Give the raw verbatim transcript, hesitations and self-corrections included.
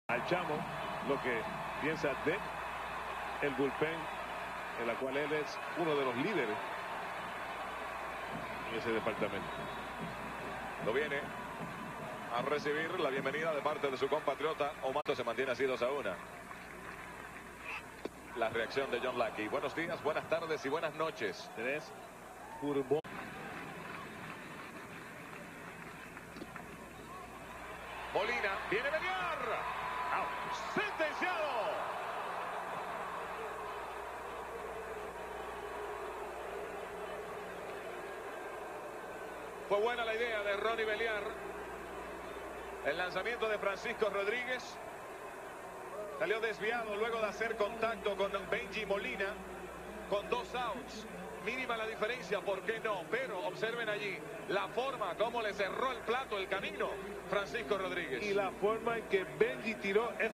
al Chamo lo que piensa de el bullpen, en la cual él es uno de los líderes en ese departamento. Lo viene a recibir la bienvenida de parte de su compatriota Omar. Se mantiene así dos a una. La reacción de John Lackey. Buenos días, buenas tardes y buenas noches. Tres curvo. Molina viene a pelear. Sentenciado. Fue buena la idea de Ronnie Beliar. El lanzamiento de Francisco Rodríguez salió desviado luego de hacer contacto con Benji Molina. Con dos outs, mínima la diferencia, ¿por qué no? Pero observen allí la forma como le cerró el plato, el camino Francisco Rodríguez. Y la forma en que Benji tiró